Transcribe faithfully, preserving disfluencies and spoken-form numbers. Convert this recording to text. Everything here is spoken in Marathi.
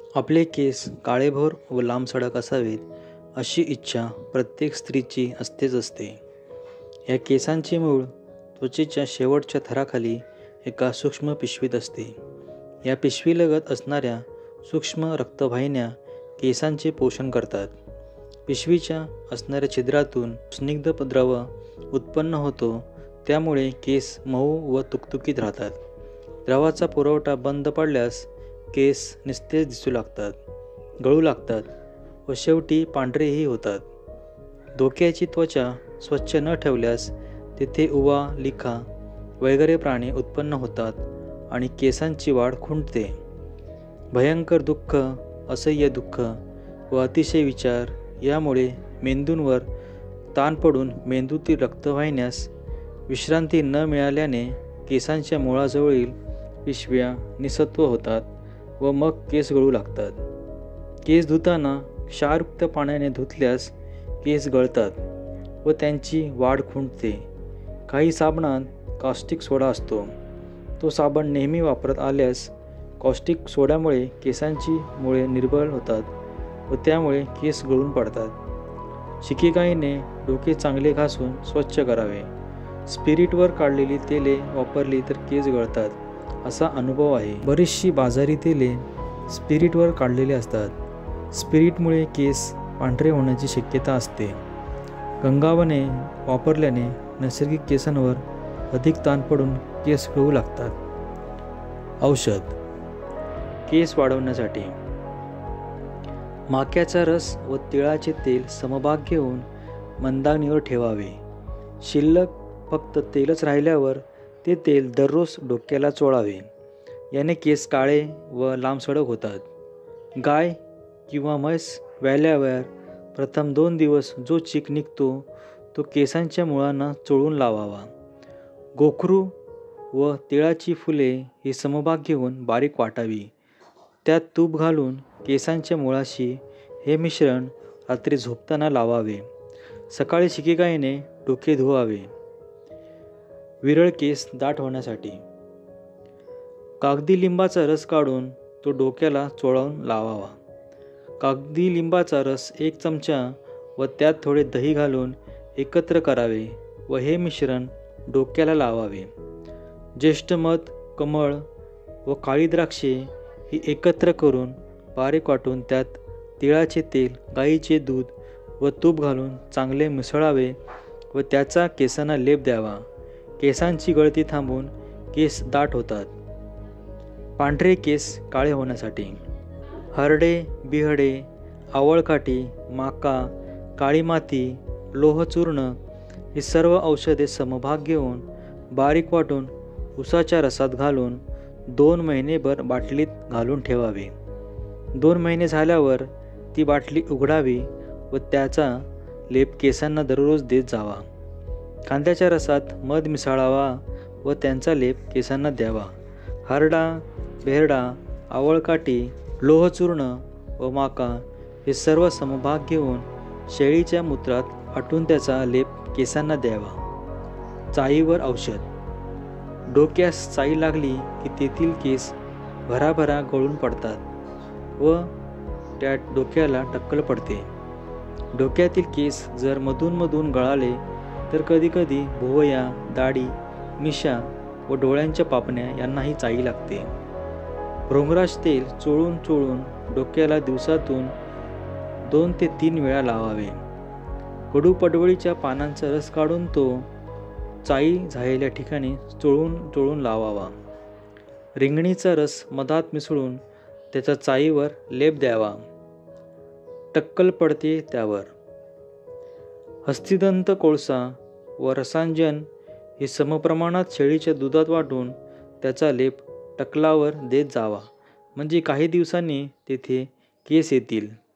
आपले केस काळेभोर व लांबसडक असावेत अशी इच्छा प्रत्येक स्त्रीची असतेच असते. या केसांचे मूळ त्वचेच्या शेवटच्या थराखाली एका सूक्ष्म पिशवीत असते. या पिशवीलगत असणाऱ्या सूक्ष्म रक्तवाहिन्या केसांचे पोषण करतात. पिशवीच्या असणाऱ्या छिद्रातून स्निग्ध द्रव उत्पन्न होतो, त्यामुळे केस मऊ व तुकतुकीत राहतात. द्रवाचा पुरवठा बंद पडल्यास केस निस्तेज दिसू लागतात, गळू लागतात व शेवटी पांढरेही होतात. डोक्याची त्वचा स्वच्छ न ठेवल्यास तेथे उवा, लिखा वगैरे प्राणी उत्पन्न होतात आणि केसांची वाढ खुंटते. भयंकर दुःख, असह्य दुःख व अतिशय विचार यामुळे मेंदूंवर ताण पडून मेंदूतील रक्तवाहिन्यास विश्रांती न मिळाल्याने केसांच्या मुळाजवळील पिशव्या निसत्व होतात व मग केस गळू लागतात. केस धुताना क्षारयुक्त पाण्याने धुतल्यास केस गळतात व त्यांची वाढ खुंटते. काही साबणात कॉस्टिक सोडा असतो. तो साबण नेहमी वापरत आल्यास कॉस्टिक सोड्यामुळे केसांची मुळे निर्बळ होतात व त्यामुळे केस गळून पडतात. शिकेकाईने डोके चांगले घासून स्वच्छ करावे. स्पिरिटवर काढलेली तेले वापरली तर केस गळतात असा अनुभव आहे. बरीचशी बाजारी तेले स्पिरिटवर काढलेले असतात. स्पिरिटमुळे केस पांढरे होण्याची शक्यता असते. गंगावणे वापरल्याने नैसर्गिक केसांवर अधिक ताण पडून केस गळू लागतात. औषध. केस वाढवण्यासाठी माक्याचा रस व तिळाचे तेल समभाग घेऊन मंदाग्नीवर ठेवावे. शिल्लक फक्त तेलच राहिल्यावर ते तेल दररोज डोक्याला चोळावे. याने केस काळे व लांबसडक होतात. गाय किंवा म्हैस व्याल्यावर प्रथम दोन दिवस जो चीक निघतो तो केसांच्या मुळांना चोळून लावावा. गोखरू व तिळाची फुले ही समभाग घेऊन बारीक वाटावी. त्यात तूप घालून केसांच्या मुळाशी हे मिश्रण रात्री झोपताना लावावे. सकाळी शिकेकाईने डोके धुवावे. विरळ केस दाट होण्यासाठी कागदी लिंबाचा रस काढून तो डोक्याला चोळून लावावा. कागदी लिंबाचा रस एक चमचा व त्यात थोडे दही घालून एकत्र करावे व हे मिश्रण डोक्याला लावावे. ज्येष्ठ मध, कमळ व काळी द्राक्षे ही एकत्र करून बारीक वाटून त्यात तिळाचे तेल, गाईचे दूध व तूप घालून चांगले मिसळावे व त्याचा केसांना लेप द्यावा. केसांची गळती थांबून केस दाट होतात. पांढरे केस काळे होण्यासाठी हरडे, बिहडे, आवळकाठी, माका, काळी माती, लोहचूर्ण ही सर्व औषधे समभाग घेऊन बारीक वाटून उसाच्या रसात घालून दोन महिनेभर बाटलीत घालून ठेवावे. दोन महिने झाल्यावर ती बाटली उघडावी व त्याचा लेप केसांना दररोज देत जावा. कांद्याच्या रसात मध मिसळावा व त्यांचा लेप केसांना द्यावा. हरडा, बेहरडा, आवळकाठी, लोहचूर्ण व माका हे सर्व समभाग घेऊन शेळीच्या मूत्रात आटून त्याचा लेप केसांना द्यावा. चाईवर औषध. डोक्यास चाई लागली की तेथील केस भराभरा गळून पडतात व त्या डोक्याला टक्कल पडते. डोक्यातील केस जर मधूनमधून गळाले तर कधीकधी भुवया, दाढी, मिशा व डोळ्यांच्या पापण्या यांनाही चाई लागते. भृंगराज तेल चोळून चोळून डोक्याला दिवसातून दोन ते तीन वेळा लावावे. कडू पडवळीच्या पानांचा रस काढून तो चाई झालेल्या ठिकाणी चोळून चोळून लावावा. रिंगणीचा रस मधात मिसळून त्याचा चाईवर लेप द्यावा. टक्कल पडते त्यावर. हस्तिदंत कोळसा व रसांजन हे समप्रमाणात शेळीच्या दुधात वाटून त्याचा लेप टक्कलावर देत जावा, म्हणजे काही दिवसांनी तेथे केस येतील.